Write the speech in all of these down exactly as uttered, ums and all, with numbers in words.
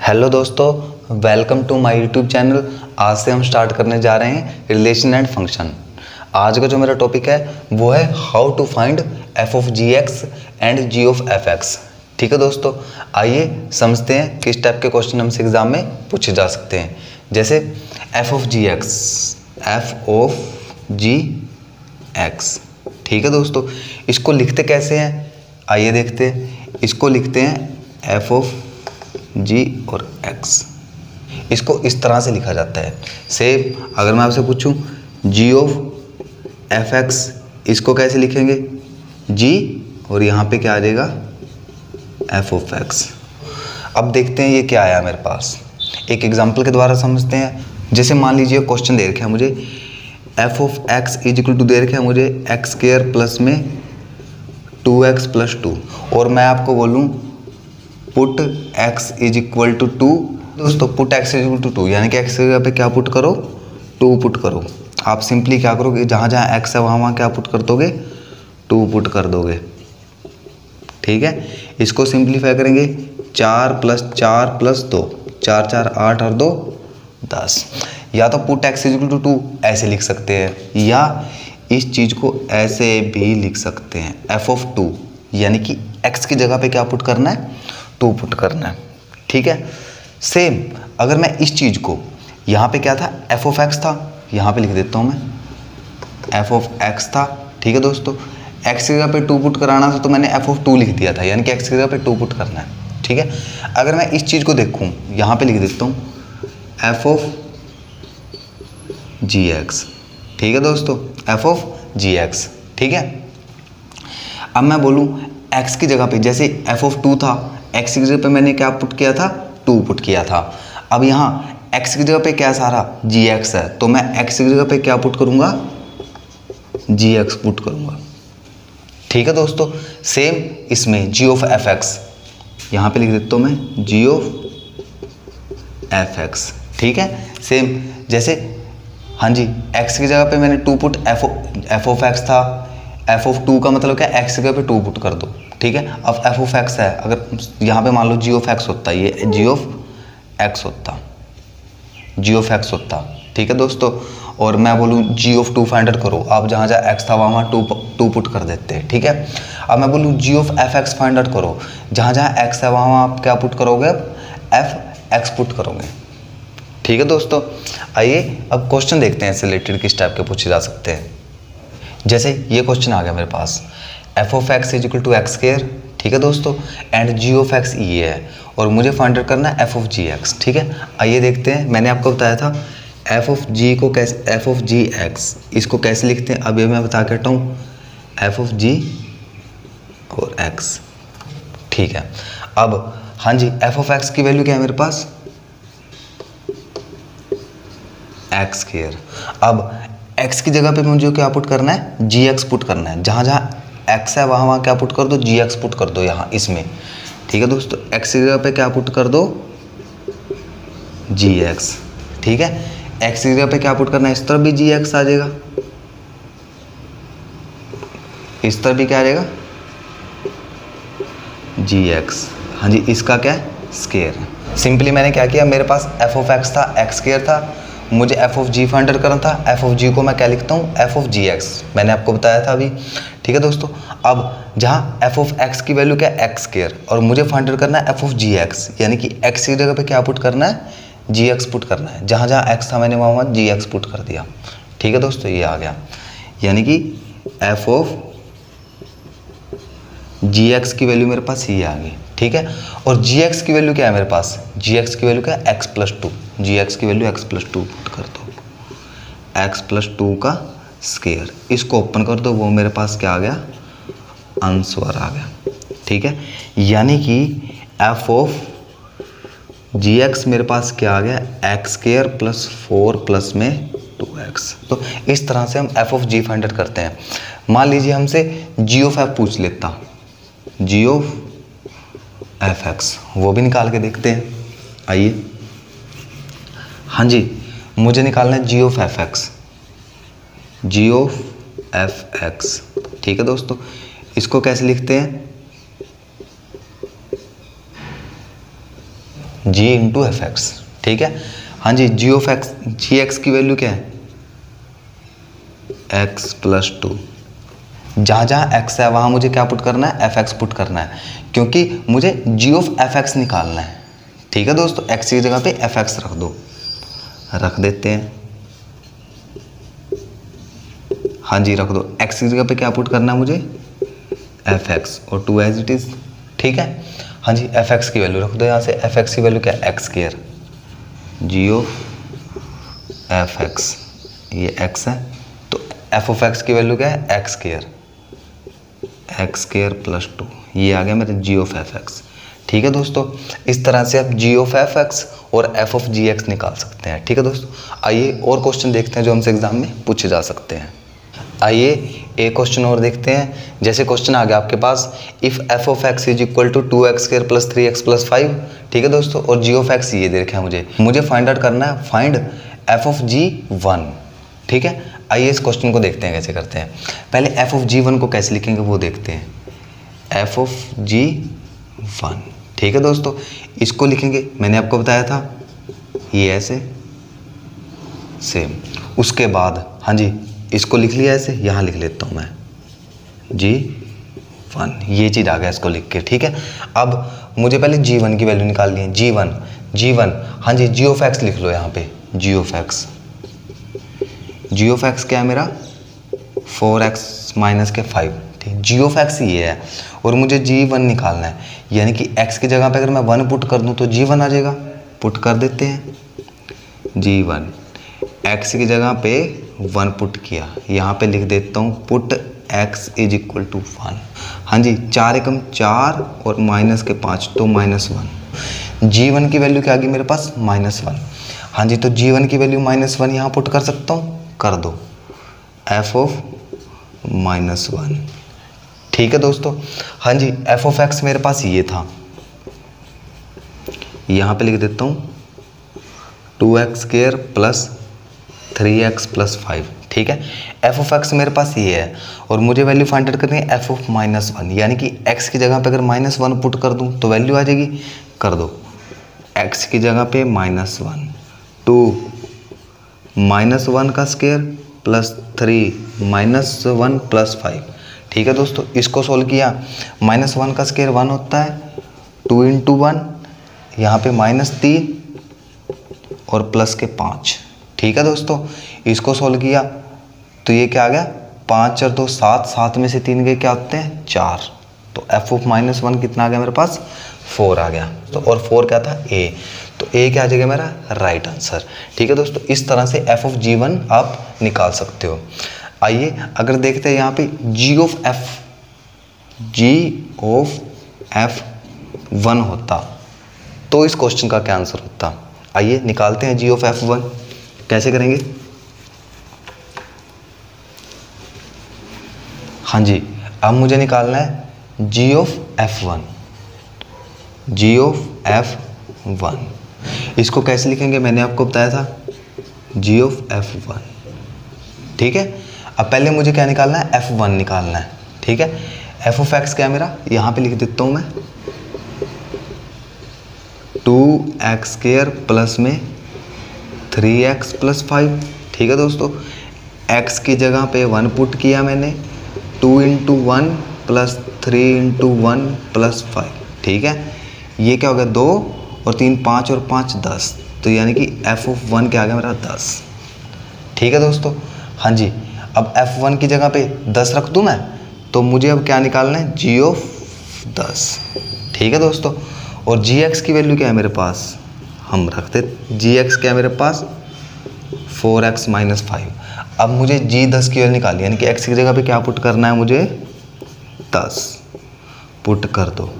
Hello दोस्तों, welcome to my YouTube channel. आज से हम स्टार्ट करने जा रहे हैं रिलेशन एंड फंक्शन। आज का जो मेरा टॉपिक है वो है how to find f of g x and g of f x. ठीक है दोस्तों, आइए समझते हैं किस टाइप के क्वेश्चन हमसे एग्जाम में पूछे जा सकते हैं। जैसे f of g x, f of g x. ठीक है दोस्तों, इसको लिखते कैसे हैं आइए देखते हैं। इसको लिखते हैं एफ ऑफ जी और एक्स। इसको इस तरह से लिखा जाता है। सेम अगर मैं आपसे पूछूं जी ऑफ एफ एक्स, इसको कैसे लिखेंगे? जी और यहाँ पे क्या आ जाएगा? F of x. अब देखते हैं ये क्या आया मेरे पास। एक एग्जांपल के द्वारा समझते हैं। जैसे मान लीजिए क्वेश्चन दे रखा है मुझे f of x is equal to दे रखा है मुझे एक्स स्क्वायर प्लस में टू एक्स प्लस टू, और मैं आपको बोलूँ put x is equal to two. दोस्तों put x is equal to two यानी कि x की जगह पे क्या पुट करो? टू पुट करो। आप सिंपली क्या करोगे, जहाँ जहाँ x है वहाँ वहाँ क्या पुट कर दोगे? टू पुट कर दोगे। ठीक है, इसको सिंप्लीफाई करेंगे। चार प्लस चार प्लस दो, चार चार आठ और दो दस। या तो put x is equal to two ऐसे लिख सकते हैं, या इस चीज़ को ऐसे भी लिख सकते हैं एफ ऑफ टू, यानी कि x की जगह पे क्या पुट करना है? टू पुट करना है। ठीक है, सेम अगर मैं इस चीज़ को यहाँ पे क्या था? एफ ऑफ एक्स था, यहाँ पे लिख देता हूँ मैं एफ ऑफ एक्स था। ठीक है दोस्तों, एक्स की जगह पे टू पुट कराना था तो मैंने एफ ऑफ टू लिख दिया था, यानी कि एक्स की जगह पे टू पुट करना है। ठीक है, अगर मैं इस चीज़ को देखूँ यहाँ पे लिख देता हूँ एफ ऑफ जी एक्स। ठीक है दोस्तों, एफ ऑफ जी एक्स। ठीक है, अब मैं बोलूँ एक्स की जगह पे, जैसे एफ ऑफ टू था, एक्स की जगह पे मैंने क्या पुट किया था? टू पुट किया था। अब यहाँ एक्स की जगह पे क्या सारा? जी एक्स है, तो मैं एक्स की जगह पे क्या पुट करूँगा? जी एक्स पुट करूँगा। ठीक है दोस्तों, सेम इसमें जी ऑफ एफ एक्स, यहाँ पे लिख देता हूँ मैं जी ऑफ एफ एक्स। ठीक है, सेम जैसे हाँ जी, एक्स की जगह पे मैंने two put f f of x था, एफ ऑफ टू का मतलब क्या? एक्स की जगह पे टू पुट कर दो। ठीक है, अब एफ ऑफ एक्स है, अगर यहाँ पे मान लो जी ऑफ एक्स होता, ये जी ऑफ एक्स होता, जी ऑफ एक्स होता। ठीक है दोस्तों, और मैं बोलूँ g of two find out करो, आप जहाँ जहाँ एक्स था वहाँ वहाँ टू टू पुट कर देते हैं। ठीक है, अब मैं बोलूँ g of f x find out करो, जहाँ जहाँ एक्स है वहाँ वहाँ आप क्या पुट करोगे? एफ एक्स पुट करोगे। ठीक है दोस्तों, आइए अब क्वेश्चन देखते हैं इससे रिलेटेड किस टाइप के पूछे जा सकते हैं। जैसे ये क्वेश्चन आ गया मेरे पास f of x is equal to x square. ठीक है दोस्तों, एंड जी ऑफ एक्स ये है, और मुझे फाइंड आउट करना है एफ ऑफ जी एक्स। ठीक है, आइए देखते हैं। मैंने आपको बताया था एफ ऑफ जी को कैसे, एफ ऑफ जी एक्स इसको कैसे लिखते हैं, अब ये मैं बता के हटा हूँ एफ ऑफ जी और एक्स। ठीक है, अब हाँ जी, एफ ऑफ एक्स की वैल्यू क्या है मेरे पास? X square. अब एक्स की जगह पे मुझे क्या पुट करना है? जी एक्स पुट करना है। जहाँ जहाँ एक्स है वहाँ वहाँ क्या पुट कर दो? जी एक्स पुट कर दो यहाँ इसमें। ठीक है दोस्तों, एक्स की जगह पे क्या पुट कर दो? G x. ठीक है, एक्स की जगह पे क्या पुट करना है? इस तरफ भी जी एक्स आ जाएगा, इस तरफ भी क्या आ जाएगा? G x. हाँ जी, इसका क्या है? स्क्वायर। सिंपली मैंने क्या किया, मेरे पास एफ ऑफ एक्स था, एक्स स्क्वायर था, मुझे f of g find out करना था। एफ ऑफ जी को मैं क्या लिखता हूँ? एफ ऑफ जी एक्स, मैंने आपको बताया था अभी। ठीक है दोस्तों, अब जहाँ एफ ऑफ एक्स की वैल्यू क्या है? एक्स स्क्वायर, और मुझे फाइंड आउट करना है एफ ऑफ जी एक्स, यानी कि एक्स की जगह पे क्या पुट करना है? जी एक्स पुट करना है। जहाँ जहाँ एक्स था मैंने वहाँ वहाँ जी एक्स पुट कर दिया। ठीक है दोस्तों, ये आ गया, यानी कि एफ ऑफ जी एक्स की वैल्यू मेरे पास ये आ गई। ठीक है, और जी एक्स की वैल्यू क्या है मेरे पास? जी एक्स की वैल्यू क्या है? X plus two. G x की value x plus two put कर दो, एक्स प्लस टू का स्क्वायर। इसको ओपन कर दो, वो मेरे पास क्या आ गया? आंसर आ गया। ठीक है, यानी कि एफ ऑफ जी एक्स मेरे पास क्या आ गया? X square plus four plus में टू एक्स। तो इस तरह से हम f of g find out करते हैं। मान लीजिए हमसे जी ऑफ एफ पूछ लेता, जी ऑफ एफ एक्स, वो भी निकाल के देखते हैं। आइए, हाँ जी, मुझे निकालना है g of f x, g of f x. ठीक है दोस्तों, इसको कैसे लिखते हैं? जी इंटू एफ एक्स, ठीक है। हाँ जी, g of x, g x की वैल्यू क्या है, एक्स प्लस टू। जहाँ जहाँ एक्स है वहाँ मुझे क्या पुट करना है, एफ एक्स पुट करना है, क्योंकि मुझे जी ऑफ एफ एक्स निकालना है, ठीक है दोस्तों। एक्स की जगह पे एफ एक्स रख दो, रख देते हैं। हाँ जी रख दो। एक्स की जगह पे क्या पुट करना है मुझे, एफ एक्स और टू एज इट इज, ठीक है। हाँ जी, एफ एक्स की वैल्यू रख दो यहाँ से। एफ एक्स की वैल्यू क्या है, x square, g of f x, ये एक्स है तो एफ ऑफ एक्स की वैल्यू क्या है, x square, x square plus two, ये आ गया मेरे जी ऑफ एफ एक्स, ठीक है दोस्तों। इस तरह से आप जी ऑफ एफ एक्स और एफ ऑफ जी एक्स निकाल सकते हैं, ठीक है दोस्तों। आइए और क्वेश्चन देखते हैं जो हमसे एग्जाम में पूछे जा सकते हैं। आइए एक क्वेश्चन और देखते हैं। जैसे क्वेश्चन आ गया आपके पास, if f of x is equal to two x square plus three x plus five, ठीक है दोस्तों, और जी ऑफ एक्स ये दे रखा है मुझे मुझे फाइंड आउट करना है, find f of g one, ठीक है। आइए इस क्वेश्चन को देखते हैं कैसे करते हैं। पहले एफ ऑफ जी वन को कैसे लिखेंगे वो देखते हैं, एफ ऑफ जी वन, ठीक है दोस्तों। इसको लिखेंगे, मैंने आपको बताया था ये ऐसे सेम। उसके बाद हाँ जी इसको लिख लिया ऐसे, यहाँ लिख लेता हूँ मैं जी वन, ये चीज़ आ गया इसको लिख के, ठीक है। अब मुझे पहले जी वन की वैल्यू निकालनी है, जी वन, जी वन, हाँ जी जी ऑफ एक्स लिख लो यहाँ पे, g of x, g of x क्या है मेरा, फोर एक्स माइनस के फाइव, ठीक। जी ऑफ एक्स ये है और मुझे जी वन निकालना है, यानी कि एक्स की जगह पे अगर मैं वन पुट कर दूँ तो जी वन आ जाएगा, पुट कर देते हैं जी वन। एक्स की जगह पे वन पुट किया, यहाँ पे लिख देता हूँ put x is equal to one. हाँ जी, चार एकम चार और माइनस के पाँच तो माइनस वन। जी वन की वैल्यू क्या आ गई मेरे पास, माइनस वन। हाँ जी, तो जी वन की वैल्यू माइनस वन यहाँ पुट कर सकता हूँ, कर दो, एफ ऑफ माइनस वन, ठीक है दोस्तों। हाँ जी, एफ ऑफ एक्स मेरे पास ये था, यहाँ पे लिख देता हूँ two x square plus three x plus five, ठीक है। एफ ऑफ एक्स मेरे पास ये है और मुझे वैल्यू फाइंड आउट करनी है एफ ऑफ माइनस वन, यानी कि एक्स की जगह पे अगर माइनस वन पुट कर दूँ तो वैल्यू आ जाएगी, कर दो, एक्स की जगह पे minus one, two minus one का square plus three minus one plus five, ठीक है दोस्तों। इसको सोल्व किया, माइनस वन का स्क्वायर वन होता है, टू इंटू वन, यहाँ पे माइनस तीन और प्लस के पाँच, ठीक है दोस्तों। इसको सोल्व किया तो ये क्या आ गया, पाँच और दो सात, सात में से तीन गए क्या होते हैं, चार, तो एफ ऑफ माइनस वन कितना आ गया मेरे पास, फोर आ गया। तो और फोर क्या था, ए, तो ए क्या आ जाएगा मेरा राइट आंसर, ठीक है दोस्तों। इस तरह से एफ ऑफ जी वन आप निकाल सकते हो। आइए अगर देखते हैं यहाँ पे g of f, g of f one होता तो इस क्वेश्चन का क्या आंसर होता। आइए निकालते हैं जी ऑफ एफ वन, कैसे करेंगे। हाँ जी, अब मुझे निकालना है g of f one, g of f one, इसको कैसे लिखेंगे मैंने आपको बताया था, जी ऑफ एफ वन, ठीक है। अब पहले मुझे क्या निकालना है, एफ वन निकालना है, ठीक है। एफ ऑफ एक्स क्या है मेरा, यहाँ पे लिख देता हूँ मैं टू एक्स स्क्वायर प्लस में थ्री एक्स प्लस फाइव, ठीक है दोस्तों। x की जगह पे वन पुट किया मैंने, two into one plus three into one plus five, ठीक है। ये क्या हो गया, दो और तीन पाँच और पाँच दस, तो यानी कि एफ ऑफ वन क्या आ गया मेरा दस, ठीक है दोस्तों। हाँ जी, अब एफ वन की जगह पे दस रख दूँ मैं, तो मुझे अब क्या निकालना है, जी ऑफ दस, ठीक है दोस्तों। और जी एक्स की वैल्यू क्या है मेरे पास, हम रखते जी एक्स क्या है मेरे पास, फोर एक्स माइनस फाइव। अब मुझे जी दस की वैल्यू निकाली, यानी कि एक्स की जगह पे क्या पुट करना है मुझे, दस पुट कर दो।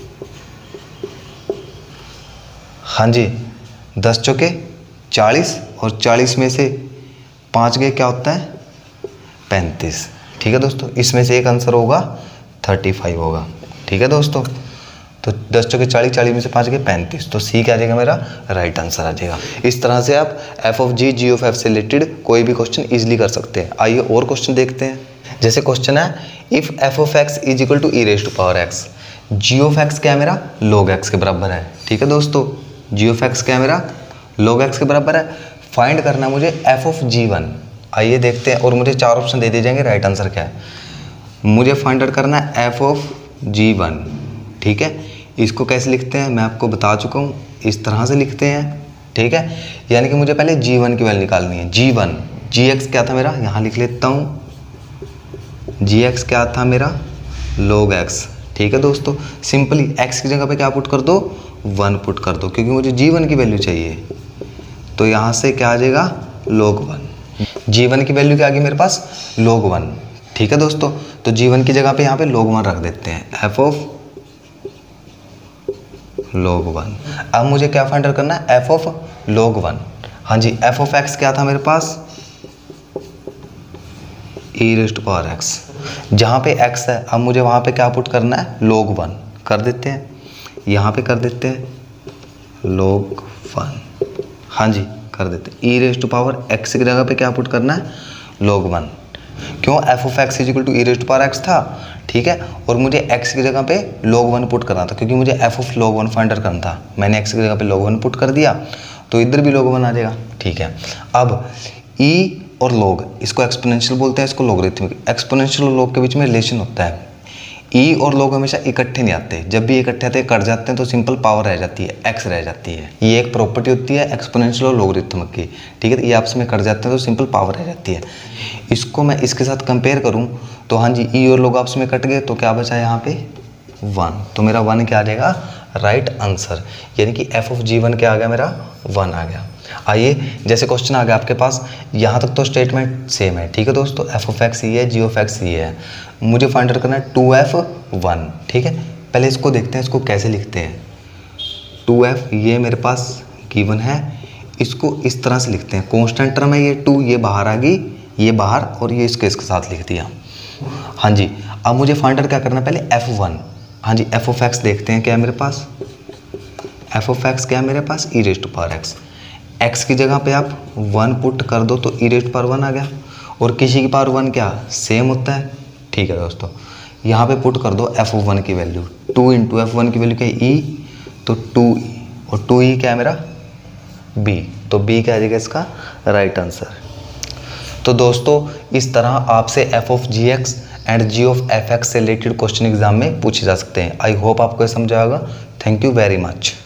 हाँ जी, दस चौके चालीस और चालीस में से पाँच गए क्या होता है, पैंतीस, ठीक है दोस्तों। इसमें से एक आंसर होगा थर्टी फाइव होगा, ठीक है दोस्तों। तो दस चौके चालीस, चालीस में से पाँच गए पैंतीस, तो सी क्या आ जाएगा मेरा राइट आंसर आ जाएगा। इस तरह से आप f of g, g of f से रिलेटेड कोई भी क्वेश्चन इजीली कर सकते हैं। आइए और क्वेश्चन देखते हैं। जैसे क्वेश्चन है, if f of x is equal to e raise to power x, g of x क्या है मेरा, लॉग एक्स के बराबर है, ठीक है दोस्तों। जी ऑफ एक्स क्या है मेरा, log x के बराबर है। फाइंड करना है मुझे एफ ऑफ जी वन। आइए देखते हैं, और मुझे चार ऑप्शन दे दिए जाएंगे, राइट आंसर क्या है। मुझे फाइंड आउट करना है एफ ऑफ जी वन, ठीक है। इसको कैसे लिखते हैं मैं आपको बता चुका हूँ, इस तरह से लिखते हैं, ठीक है। यानी कि मुझे पहले जी वन की वैल्यू निकालनी है। जी वन, जी एक्स क्या था मेरा, यहाँ लिख लेता हूँ, जी एक्स क्या था मेरा, log x, ठीक है दोस्तों। सिंपली x की जगह पे क्या पुट कर दो, वन पुट कर दो, क्योंकि मुझे जी वन की वैल्यू चाहिए। तो यहाँ से क्या आ जाएगा, log वन। जी वन की वैल्यू क्या आ गई मेरे पास, log वन, ठीक है दोस्तों। तो जी वन की जगह पे यहाँ पे log वन रख देते हैं, f ऑफ log वन। अब मुझे क्या फाइंड आउट करना है, f ऑफ log वन। हाँ जी, f ऑफ x क्या था मेरे पास, ई रेस्ट पावर एक्स। जहाँ पे x है, अब मुझे वहाँ पे क्या पुट करना है, log वन कर देते हैं, यहाँ पे कर देते हैं log वन, हाँ जी कर देते हैं। ई रेस्ट पावर x की जगह पे क्या पुट करना है, log वन। क्यों, f of x is equal to e raised power x था, ठीक है। और मुझे x की जगह पे log वन पुट करना था, क्योंकि मुझे f of log one find out करना था। मैंने x की जगह पे log वन पुट कर दिया, तो इधर भी log वन आ जाएगा, ठीक है। अब e और log, इसको एक्सपोनेंशियल बोलते हैं, इसको लॉगरिथमिक। एक्सपोनेंशियल और log के बीच में रिलेशन होता है। e और log हमेशा इकट्ठे नहीं आते, जब भी इकट्ठे आते हैं कट जाते हैं तो सिंपल पावर रह जाती है, x रह जाती है। ये एक प्रॉपर्टी होती है एक्सपोनेंशियल और लॉगरिथमिक की, ठीक है। ये आपस में कट जाते हैं तो सिंपल पावर रह जाती है। इसको मैं इसके साथ कंपेयर करूँ तो हाँ जी, e और log आपस में कट गए तो क्या बचा यहाँ पे, वन। तो मेरा वन क्या आ जाएगा, राइट आंसर। यानी कि एफ ऑफ जी वन क्या आ गया मेरा, वन आ गया। आइए जैसे क्वेश्चन आ गया आपके पास, यहाँ तक तो स्टेटमेंट सेम है, ठीक है दोस्तों। एफ ऑफ एक्स ये है, जी ऑफ एक्स ये है। मुझे फाइंड आउट करना है टू एफ वन, ठीक है। पहले इसको देखते हैं, इसको कैसे लिखते हैं। टू एफ ये मेरे पास गिवन है, इसको इस तरह से लिखते हैं। कॉन्स्टेंट टर्म है ये टू, ये बाहर आ गई, ये बाहर, और ये इसके इसके साथ लिख दिया। हाँ जी, अब मुझे फाइंड आउट क्या करना है, पहले एफ वन। हाँ जी, एफ ऑफ एक्स देखते हैं क्या है मेरे पास, एफ ऑफ एक्स क्या है मेरे पास, e raise to power x. X की जगह पे आप वन पुट कर दो तो e raise to power one आ गया, और किसी की पावर वन क्या सेम होता है, ठीक है दोस्तों। यहाँ पे पुट कर दो एफ ऑफ वन की value, two into f one की वैल्यू क्या है ई, तो टू ई, और टू ई क्या है मेरा बी, तो बी क्या आ जाएगा इसका राइट आंसर। तो दोस्तों इस तरह आपसे f of g x and g of f x से रिलेटेड क्वेश्चन एग्जाम में पूछे जा सकते हैं। आई होप आपको ये समझ आएगा। Thank you very much.